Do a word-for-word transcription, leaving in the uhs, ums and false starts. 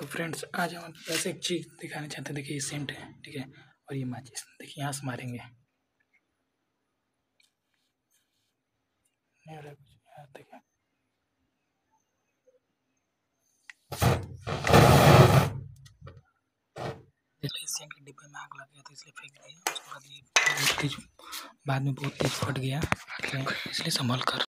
तो फ्रेंड्स आज हम आपको ऐसे एक चीज़ दिखाना चाहते हैं। देखिए ये सेंट है, ठीक है, और ये माचिस देखिए यहाँ से मारेंगे नहीं हो रहा कुछ। यहाँ देखिए इसलिए सेंट के डिब्बे में आग लग गया था, इसलिए फेंक दिया। उसके बाद ये बहुत तेज बाद में बहुत तेज फट गया, इसलिए संभल कर